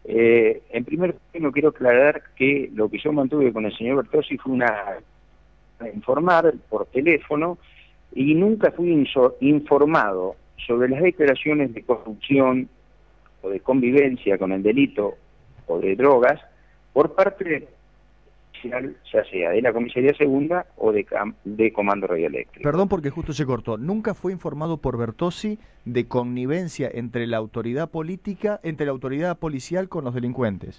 En primer término quiero aclarar que lo que yo mantuve con el señor Bertozzi fue informar por teléfono y nunca fui informado sobre las declaraciones de corrupción o de convivencia con el delito o de drogas por parte de ya sea de la Comisaría Segunda o de Comando Radioeléctrico. Perdón porque justo se cortó. ¿Nunca fue informado por Bertozzi de connivencia entre la autoridad política, entre la autoridad policial con los delincuentes?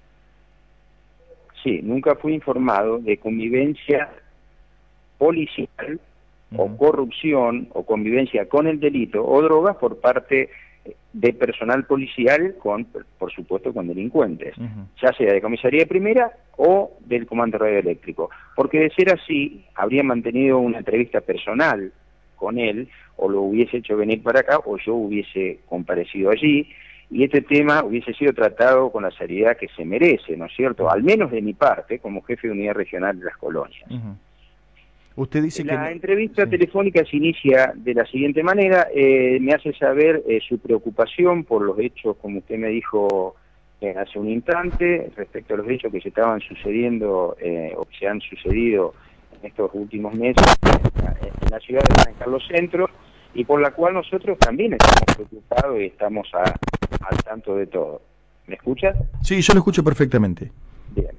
Sí, nunca fui informado de connivencia policial o corrupción o convivencia con el delito o drogas por parte de personal policial por supuesto, con delincuentes, ya sea de Comisaría Primera o del Comando Radioeléctrico, porque de ser así, habría mantenido una entrevista personal con él, o lo hubiese hecho venir para acá, o yo hubiese comparecido allí, y este tema hubiese sido tratado con la seriedad que se merece, ¿no es cierto?, al menos de mi parte, como jefe de unidad regional de las colonias. Usted dice que la entrevista telefónica se inicia de la siguiente manera, me hace saber su preocupación por los hechos, como usted me dijo hace un instante, respecto a los hechos que se estaban sucediendo o que se han sucedido en estos últimos meses en la ciudad de San Carlos Centro, y por la cual nosotros también estamos preocupados y estamos al tanto de todo. ¿Me escuchas? Sí, yo lo escucho perfectamente. Bien.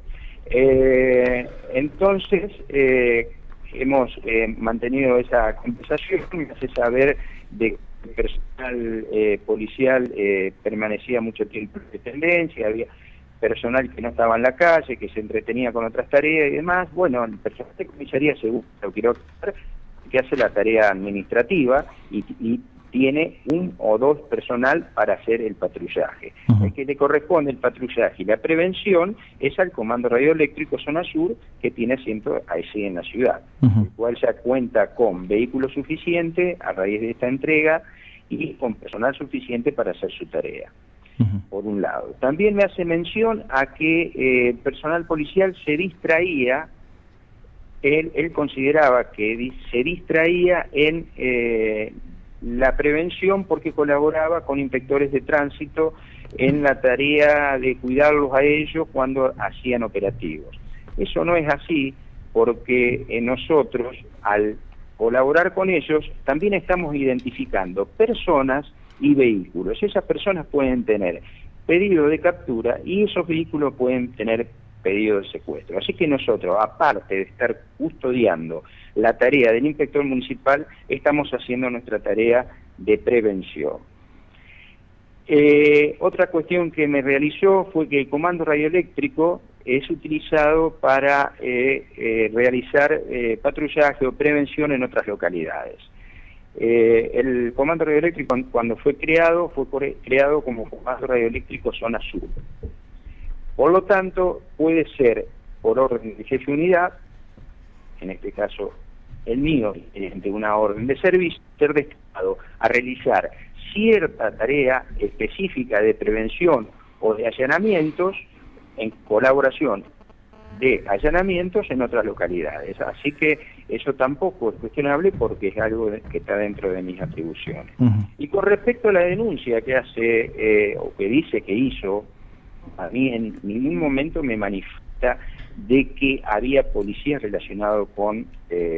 Entonces, hemos mantenido esa conversación, me hace saber de que el personal policial permanecía mucho tiempo en dependencia, había personal que no estaba en la calle, que se entretenía con otras tareas y demás. Bueno, el personal de Comisaría Segunda, lo quiero aclarar, que hace la tarea administrativa y tiene un o dos personal para hacer el patrullaje. El que le corresponde el patrullaje y la prevención es al Comando Radioeléctrico Zona Sur, que tiene asiento allí en la ciudad, el cual ya cuenta con vehículos suficientes a raíz de esta entrega y con personal suficiente para hacer su tarea. Por un lado. También me hace mención a que el personal policial se distraía, él consideraba que se distraía en la prevención porque colaboraba con inspectores de tránsito en la tarea de cuidarlos a ellos cuando hacían operativos. Eso no es así, porque nosotros, al colaborar con ellos, también estamos identificando personas y vehículos. Esas personas pueden tener pedido de captura y esos vehículos pueden tener pedido de secuestro. Así que nosotros, aparte de estar custodiando la tarea del inspector municipal, estamos haciendo nuestra tarea de prevención. Otra cuestión que me realizó fue que el Comando Radioeléctrico es utilizado para realizar patrullaje o prevención en otras localidades. El Comando Radioeléctrico, cuando fue creado como Comando Radioeléctrico Zona Sur. Por lo tanto, puede ser por orden de jefe de unidad, en este caso el mío, mediante una orden de servicio, ser destinado a realizar cierta tarea específica de prevención o de allanamientos en colaboración de allanamientos en otras localidades. Así que eso tampoco es cuestionable porque es algo que está dentro de mis atribuciones. Y con respecto a la denuncia que hace o que dice que hizo, a mí en ningún momento me manifiesta de que había policías relacionados con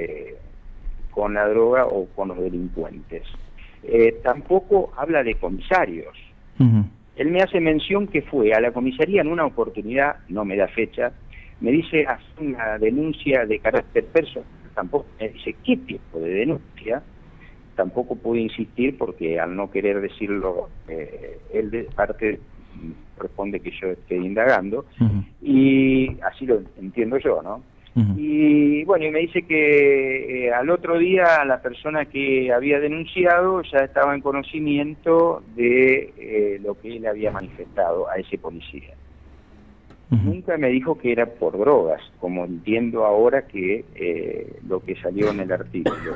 la droga o con los delincuentes. Tampoco habla de comisarios. Él me hace mención que fue a la comisaría en una oportunidad, no me da fecha, me dice hacer una denuncia de carácter personal, tampoco me dice qué tipo de denuncia, tampoco pude insistir porque al no querer decirlo, él de parte responde que yo esté indagando, y así lo entiendo yo, ¿no? Y bueno, y me dice que al otro día la persona que había denunciado ya estaba en conocimiento de lo que él había manifestado a ese policía. Nunca me dijo que era por drogas, como entiendo ahora que lo que salió en el artículo.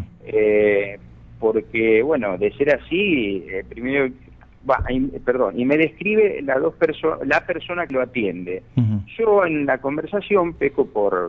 Porque, bueno, de ser así, primero... y me describe la persona que lo atiende. Yo en la conversación peco por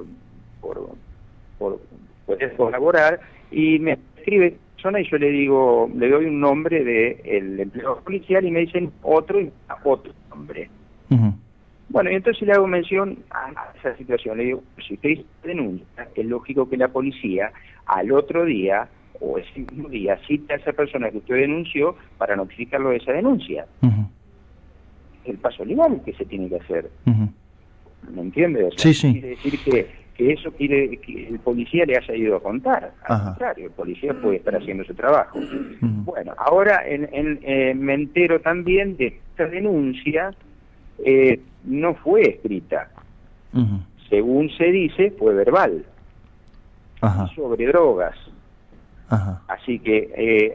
poder colaborar y me escribe persona y yo le doy un nombre del empleado policial y me dicen otro nombre. Bueno, y entonces le hago mención a esa situación. Le digo, si usted hizo denuncia, es lógico que la policía al otro día o ese mismo día cita a esa persona que usted denunció para notificarlo de esa denuncia. El paso legal que se tiene que hacer. ¿Me entiende? O sea, sí. quiere decir que eso quiere que el policía le haya ido a contar. Al contrario, el policía puede estar haciendo su trabajo. Bueno, ahora me entero también de esta denuncia. No fue escrita. Según se dice, fue verbal. Sobre drogas. Así que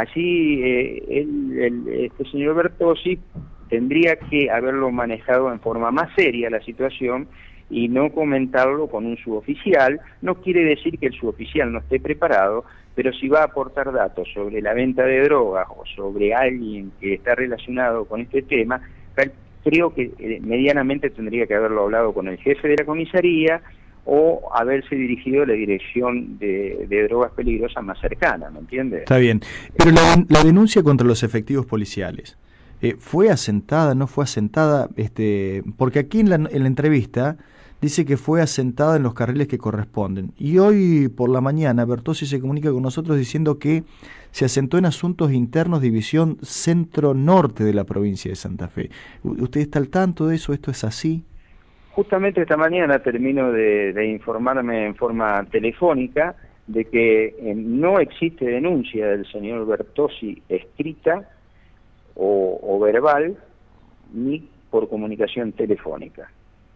este señor Bertossi tendría que haberlo manejado en forma más seria la situación y no comentarlo con un suboficial. No quiere decir que el suboficial no esté preparado, pero si va a aportar datos sobre la venta de drogas o sobre alguien que está relacionado con este tema, creo que medianamente tendría que haberlo hablado con el jefe de la comisaría o haberse dirigido a la dirección de drogas peligrosas más cercana, ¿me entiende? Está bien, pero la denuncia contra los efectivos policiales, ¿fue asentada, no fue asentada? Porque aquí en la entrevista dice que fue asentada en los carriles que corresponden. Y hoy por la mañana Bertossi se comunica con nosotros diciendo que se asentó en asuntos internos, división centro-norte de la provincia de Santa Fe. ¿Usted está al tanto de eso? ¿Esto es así? Justamente esta mañana termino de informarme en forma telefónica de que no existe denuncia del señor Bertossi escrita o verbal ni por comunicación telefónica.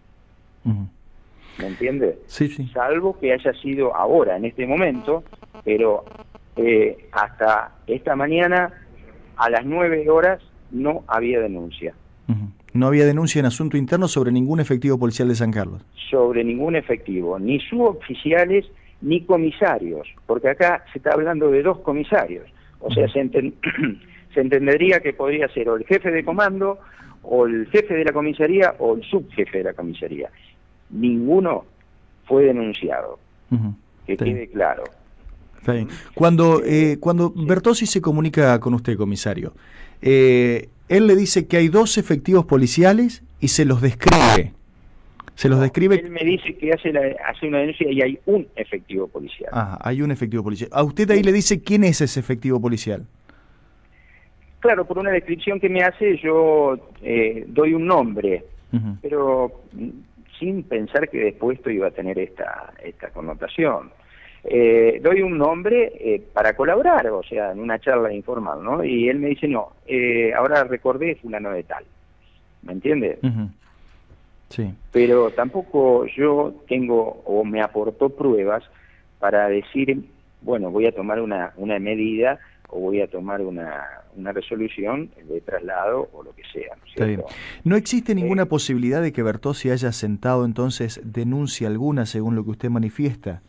¿Me entiende? Sí. Salvo que haya sido ahora, en este momento, pero hasta esta mañana a las 9 horas no había denuncia. No había denuncia en asunto interno sobre ningún efectivo policial de San Carlos. Sobre ningún efectivo, ni suboficiales ni comisarios, porque acá se está hablando de 2 comisarios. O sea, se entendería que podría ser o el jefe de comando, o el jefe de la comisaría, o el subjefe de la comisaría. Ninguno fue denunciado. Que quede claro. Está bien. Cuando Bertossi se comunica con usted, comisario, él le dice que hay 2 efectivos policiales y se los describe. Él me dice que hace una denuncia y hay un efectivo policial. Hay un efectivo policial. ¿A usted ahí le dice quién es ese efectivo policial? Claro, por una descripción que me hace yo doy un nombre, pero sin pensar que después esto iba a tener esta connotación. Doy un nombre para colaborar, o sea, en una charla informal, ¿no? Y él me dice, no, ahora recordé fulano de tal, ¿me entiende? Sí. Pero tampoco yo tengo o me aportó pruebas para decir, bueno, voy a tomar una medida o voy a tomar una resolución de traslado o lo que sea, ¿no es cierto? Está bien. ¿No existe ninguna posibilidad de que Bertossi haya sentado entonces denuncia alguna según lo que usted manifiesta?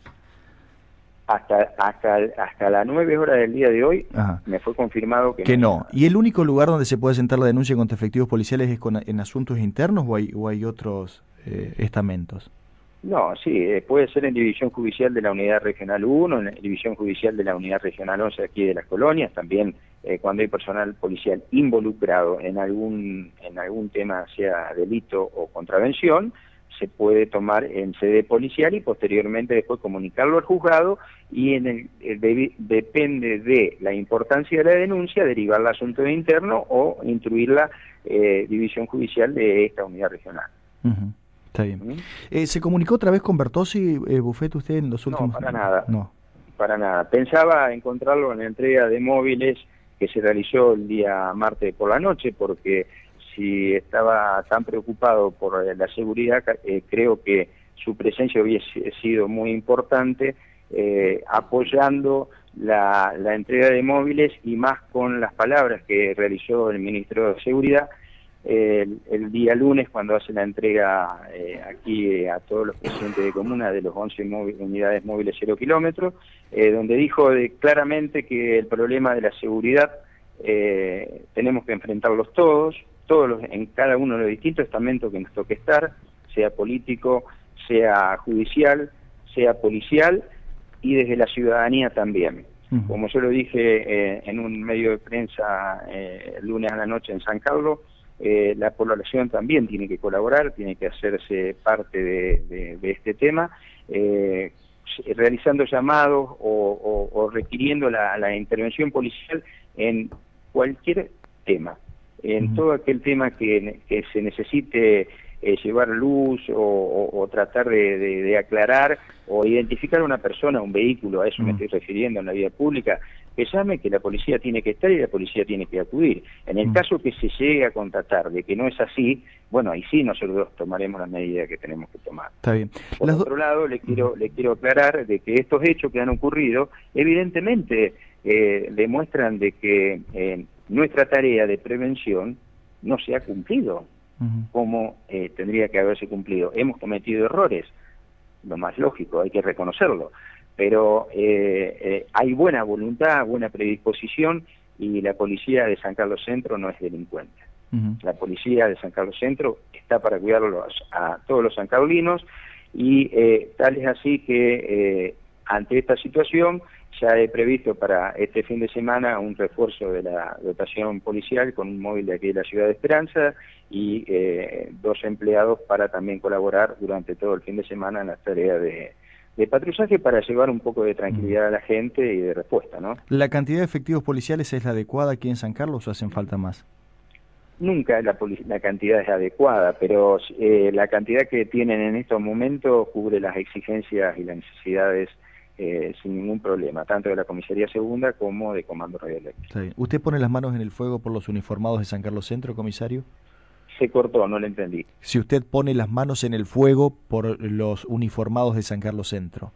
Hasta las 9 horas del día de hoy me fue confirmado que no. ¿Y el único lugar donde se puede sentar la denuncia contra efectivos policiales es en asuntos internos o hay otros estamentos? No, sí, puede ser en División Judicial de la Unidad Regional 1, en División Judicial de la Unidad Regional 11 aquí de las colonias, también cuando hay personal policial involucrado en algún tema, sea delito o contravención, se puede tomar en sede policial y posteriormente después comunicarlo al juzgado y depende de la importancia de la denuncia, derivar el asunto de interno o instruir la división judicial de esta unidad regional. Está bien. ¿Se comunicó otra vez con Bertossi, Buffet, usted en los últimos? No, para nada. No. Para nada. Pensaba encontrarlo en la entrega de móviles que se realizó el día martes por la noche, porque si estaba tan preocupado por la seguridad, creo que su presencia hubiese sido muy importante, apoyando la entrega de móviles y más con las palabras que realizó el ministro de Seguridad el día lunes cuando hace la entrega aquí a todos los presidentes de comuna de los 11 unidades móviles 0 kilómetros, donde dijo claramente que el problema de la seguridad tenemos que enfrentarlos todos en cada uno de los distintos estamentos que nos toque estar, sea político, sea judicial, sea policial y desde la ciudadanía también. Como yo lo dije en un medio de prensa el lunes a la noche en San Carlos, la población también tiene que colaborar, tiene que hacerse parte de este tema, realizando llamados o requiriendo la intervención policial en cualquier tema, en todo aquel tema que se necesite llevar luz o tratar de aclarar o identificar a una persona, un vehículo, a eso me estoy refiriendo en la vía pública, que llame, que la policía tiene que estar y la policía tiene que acudir. En el caso que se llegue a constatar de que no es así, bueno, ahí sí nosotros tomaremos las medidas que tenemos que tomar. Está bien. Por otro lado, le quiero aclarar de que estos hechos que han ocurrido, evidentemente demuestran de que nuestra tarea de prevención no se ha cumplido como tendría que haberse cumplido. Hemos cometido errores, lo más lógico, hay que reconocerlo, pero hay buena voluntad, buena predisposición, y la policía de San Carlos Centro no es delincuente. La policía de San Carlos Centro está para cuidarlos a todos los sancarlinos, y tal es así que ante esta situación ya he previsto para este fin de semana un refuerzo de la dotación policial con un móvil de aquí de la ciudad de Esperanza y 2 empleados para también colaborar durante todo el fin de semana en las tareas de patrullaje para llevar un poco de tranquilidad a la gente y de respuesta, ¿no? ¿La cantidad de efectivos policiales es la adecuada aquí en San Carlos o hacen falta más? Nunca la cantidad es adecuada, pero la cantidad que tienen en estos momentos cubre las exigencias y las necesidades sin ningún problema, tanto de la Comisaría Segunda como de Comando Radioeléctrico. ¿Usted pone las manos en el fuego por los uniformados de San Carlos Centro, comisario? Se cortó, no lo entendí. Si usted pone las manos en el fuego por los uniformados de San Carlos Centro.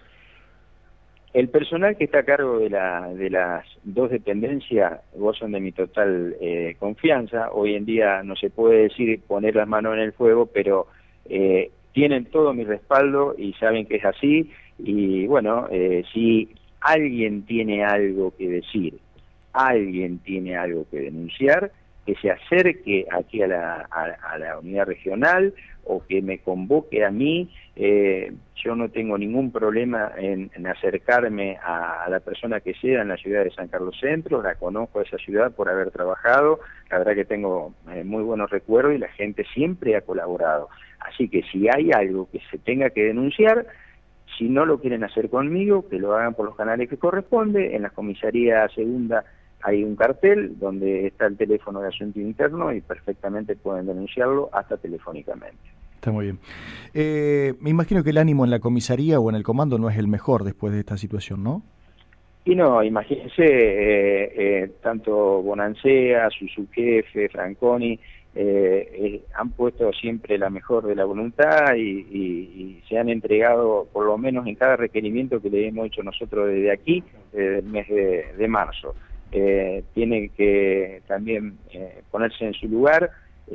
El personal que está a cargo de las 2 dependencias gozan de mi total confianza. Hoy en día no se puede decir poner las manos en el fuego, pero tienen todo mi respaldo y saben que es así. Y bueno, si alguien tiene algo que decir, alguien tiene algo que denunciar, que se acerque aquí a la unidad regional o que me convoque a mí. Yo no tengo ningún problema en acercarme a la persona que sea en la ciudad de San Carlos Centro. La conozco a esa ciudad por haber trabajado, la verdad que tengo muy buenos recuerdos y la gente siempre ha colaborado. Así que si hay algo que se tenga que denunciar, si no lo quieren hacer conmigo, que lo hagan por los canales que corresponde. En la Comisaría Segunda hay un cartel donde está el teléfono de asunto interno y perfectamente pueden denunciarlo hasta telefónicamente. Está muy bien. Me imagino que el ánimo en la comisaría o en el comando no es el mejor después de esta situación, ¿no? Y no, imagínense, tanto Bonancea, su subjefe, Franconi, han puesto siempre la mejor de la voluntad y se han entregado, por lo menos en cada requerimiento que le hemos hecho nosotros desde aquí, desde el mes de marzo. Tienen que también ponerse en su lugar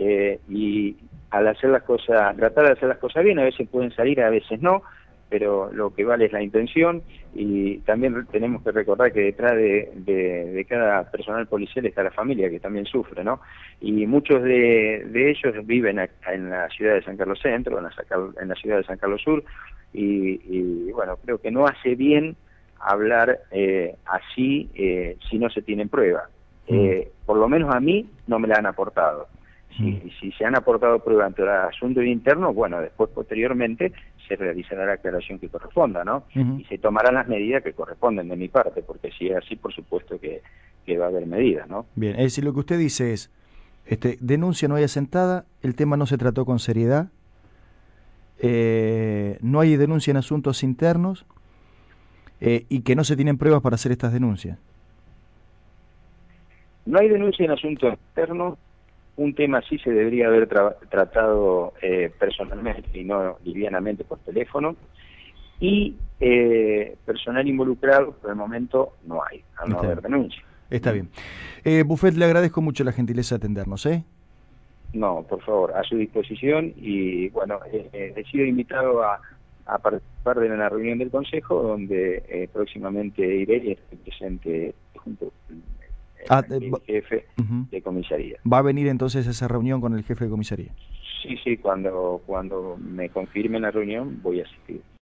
y al hacer las cosas, tratar de hacer las cosas bien. A veces pueden salir, a veces no, pero lo que vale es la intención. Y también tenemos que recordar que detrás de cada personal policial está la familia, que también sufre, ¿no? Y muchos de ellos viven en la ciudad de San Carlos Centro, en la ciudad de San Carlos Sur, y bueno, creo que no hace bien hablar así si no se tienen pruebas. Por lo menos a mí no me la han aportado. Si se han aportado pruebas ante el asunto interno, bueno, después posteriormente se realizará la aclaración que corresponda, ¿no? Y se tomarán las medidas que corresponden de mi parte, porque si es así, por supuesto que va a haber medidas, ¿no? Bien, es decir, lo que usted dice es, denuncia no hay asentada, el tema no se trató con seriedad, no hay denuncia en asuntos internos, y que no se tienen pruebas para hacer estas denuncias. No hay denuncia en asuntos internos. Un tema así se debería haber tratado personalmente y no livianamente por teléfono. Y personal involucrado, por el momento, no hay, al no haber denuncia. Está bien. Buffet, le agradezco mucho la gentileza de atendernos, ¿eh? No, por favor, a su disposición. Y bueno, he sido invitado a participar de una reunión del Consejo, donde próximamente iré y estoy presente junto con el jefe de comisaría. ¿Va a venir entonces a esa reunión con el jefe de comisaría? Sí, cuando me confirmen la reunión voy a asistir.